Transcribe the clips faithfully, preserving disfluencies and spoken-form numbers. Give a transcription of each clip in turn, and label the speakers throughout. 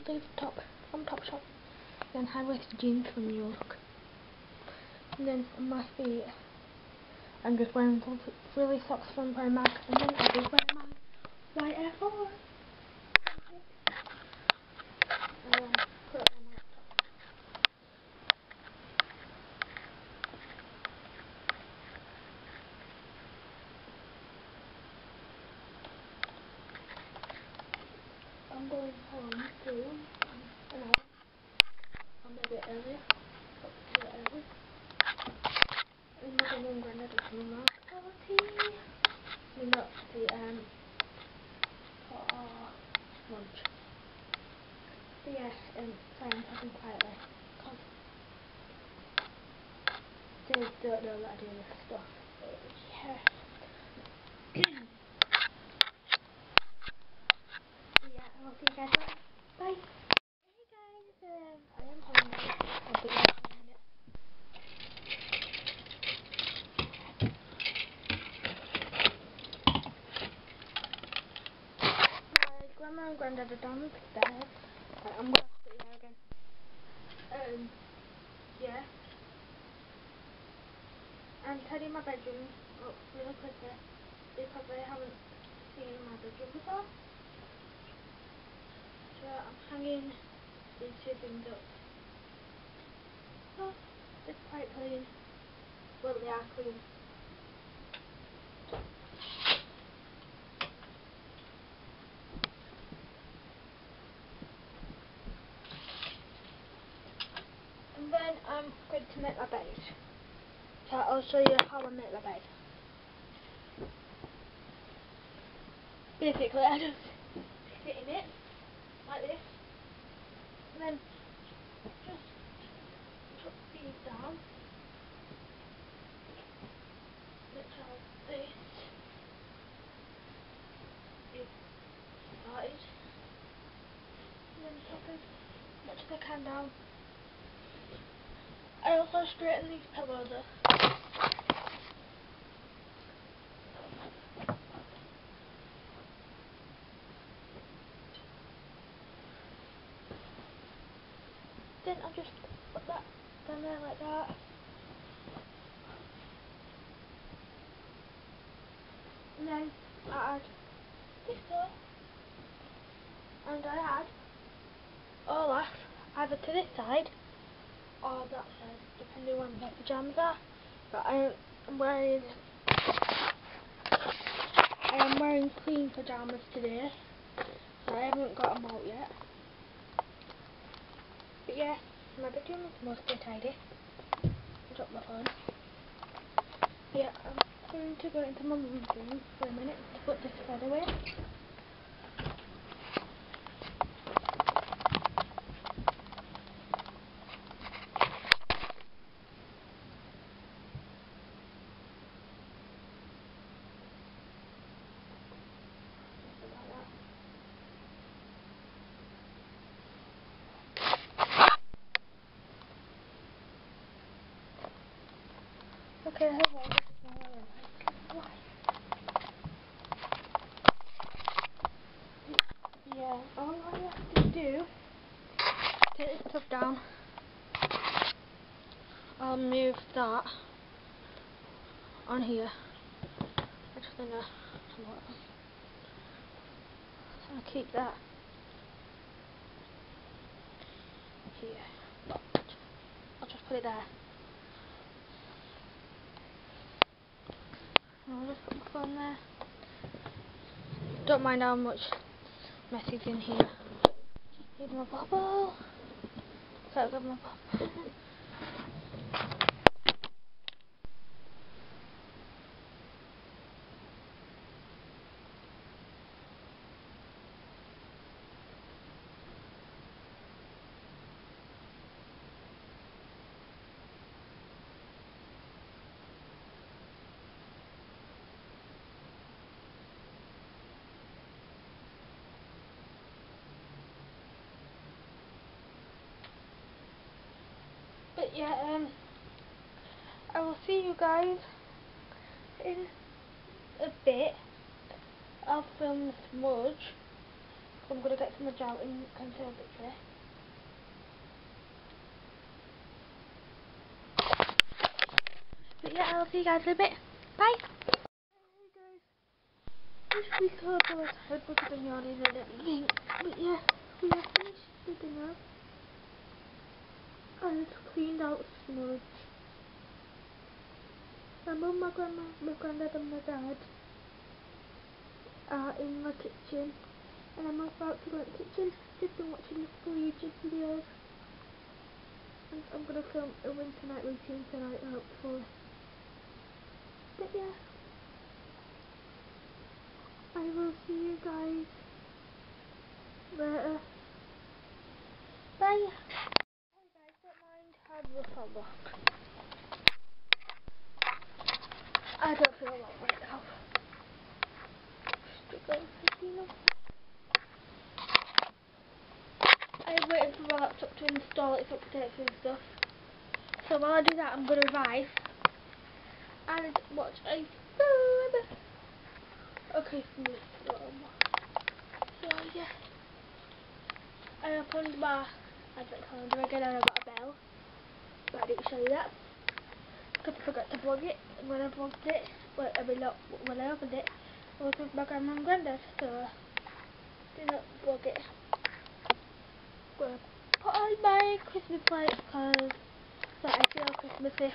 Speaker 1: sleeve top from Topshop. Then high-waisted jeans from New York. And then on my feet, I'm just wearing frilly socks from Primark. And then I just wear my white Air Force. And then put it on my laptop. I'm going home soon. An hour. I'm a bit earlier. Got to do it early. And my mum and granddad are coming round for tea. I mean, not tea, um, for our lunch. But yeah, um, sorry, I'm talking quietly. Because they don't know that I do this stuff. But yeah. Yeah, I'll see you guys later. Bye. Hey guys, um, I am home now. I'll be back in a minute. My grandma and granddad are downstairs. Right, I'm gonna have to put the air again. Um, yeah. I'm tidying my bedroom up really quickly. They probably haven't seen my bedroom before. So I'm hanging these two things up. Oh, it's quite clean. Well, they are clean. And then I'm going to make my bed. So I'll show you how I make my bed. Basically, I just sit in it like this, and then just put these down, which are this is started, and then put as much as I can down. I also straighten these pillows up. Then I'll just put that down there like that. And then I add this door. And I add Olaf either to this side or that side, depending on where the pyjamas are. But I am wearing I am wearing clean pyjamas today, so I haven't got them out yet. But yeah, my bedroom is mostly tidy. I dropped my phone. Yeah, I'm going to go into my mum's room for a minute to put this bed away. Okay, I have all this now. Yeah, all I have to do, take this stuff down. I'll move that on here. Actually, no, so I'll keep that here. I'll just put it there. And I'll just put my phone there. Don't mind how much mess is in here. Need my bubble. Can't get my bubble. But yeah, um, I will see you guys in a bit. I'll film the smudge So I'm going to get some out in conservatory. But yeah, I'll see you guys in a bit. Bye! Hey guys, this week I was tired because I've been yawning and everything. But yeah, we have finished the dinner. And it's cleaned out smudge. My mum, my grandma, my granddad and my dad are in the kitchen. And I'm about to go in the kitchen. Just been watching the full YouTube videos. And I'm going to film a winter night routine tonight, hopefully. But yeah, I will see you guys later. Bye. Hey guys, don't mind how rough I look. I don't feel well right now. Struggling, you know. I'm waiting for my laptop to install its updates and stuff. So while I do that, I'm gonna revise and watch a film. Okay, from this film. So yeah, I opened my advent calendar again and I got a bell, but I didn't show you that because I forgot to vlog it. When I vlogged it, well, I mean not when I opened it, I was with my grandma and granddad, so I did not vlog it. I'm gonna put on my Christmas lights because so I feel Christmassy.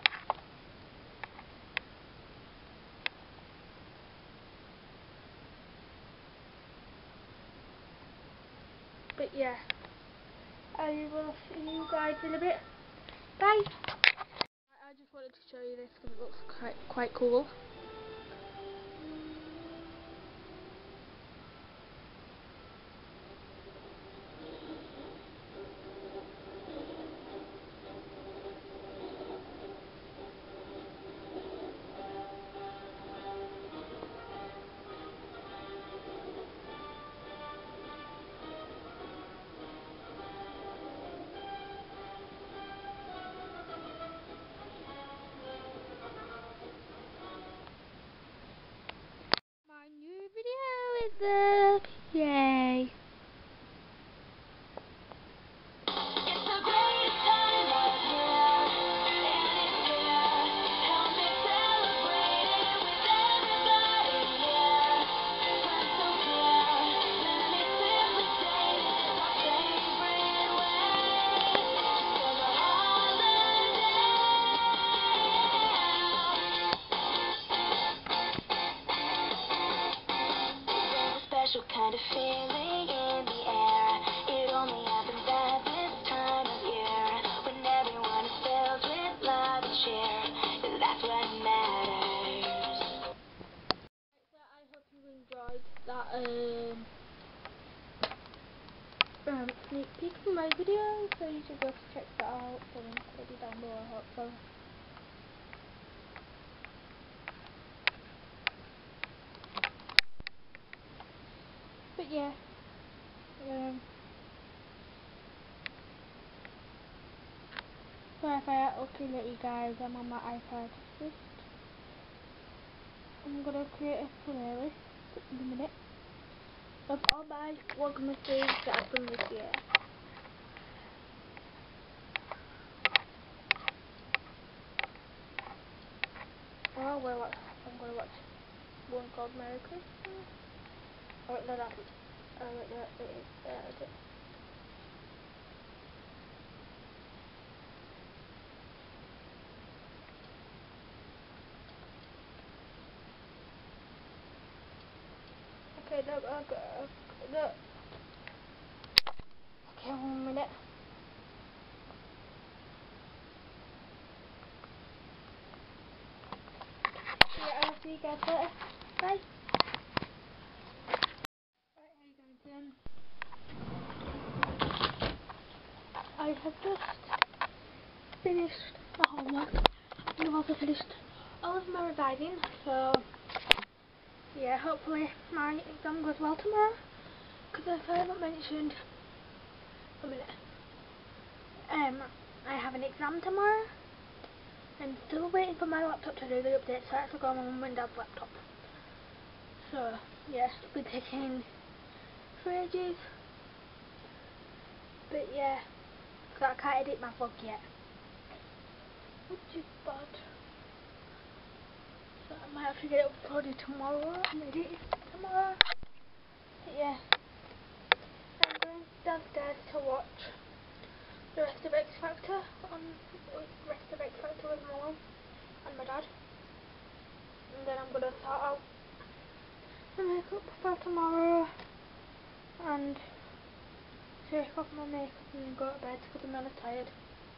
Speaker 1: But yeah, I will see you guys in a bit. Bye! I just wanted to show you this because it looks quite, quite cool. My new video is up! Yay!
Speaker 2: Special kind of feeling in the air. It only happens at this time of year, when everyone is filled with love and cheer. That's what matters.
Speaker 1: So I hope you enjoyed that um, um, sneak peek of my video, so you should go to check that out. The link will be down below, hopefully. But yeah, um, sorry if I looking at you guys, I'm on my iPad. Just, I'm gonna create a playlist in a minute of all my vlogmases that I've done this year. Oh, well, watch, I'm gonna watch one called Merry Christmas. Oh, no, that's it. Oh, wait, no, it is. Yeah, it is. Okay, no, okay, no. Okay, one minute. Yeah, I'll see you guys later. Bye. Right, how you going, Tim? I have just finished my homework. I've also finished all of my revising, so yeah, hopefully my exam goes well tomorrow. Because if I haven't mentioned, a minute, um, I have an exam tomorrow. I'm still waiting for my laptop to do the update, so I have to go on my mum and dad's laptop. So yeah, it'll be taking for ages. But yeah, so I can't edit my vlog yet, which is bad. So I might have to get it uploaded tomorrow and edit it tomorrow. But yeah, I'm going downstairs to watch the rest of X Factor on the rest of X Factor with my mum and my dad. And then I'm gonna sort out the makeup for tomorrow and take off my makeup and then go to bed because I'm really tired.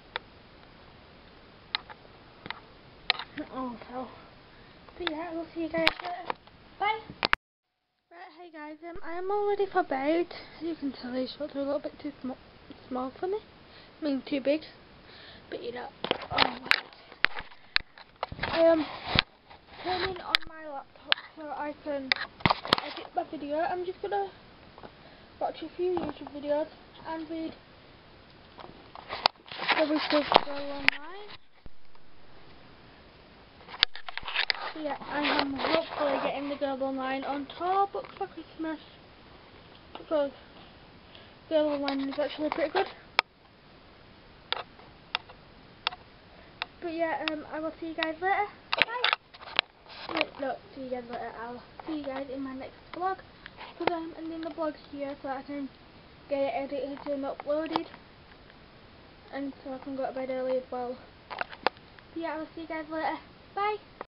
Speaker 1: Oh, so. But yeah, we'll see you guys later. Bye! Right, hey guys, um, I am all ready for bed. As you can tell, these shorts are a little bit too sm small for me. I mean, too big. But you know, oh my god. I am turning on my laptop so I can edit my video. I'm just gonna watch a few YouTube videos and read the Wicked Girl Online. So yeah, I am hopefully getting the Girl Online on tour booked for Christmas because Girl Online is actually pretty good. But yeah, um, I will see you guys later. Bye! Wait, no, see you guys later. I'll see you guys in my next vlog because I'm ending the vlog here so I can get it edited and uploaded and so I can go to bed early as well. So yeah, I'll see you guys later. Bye!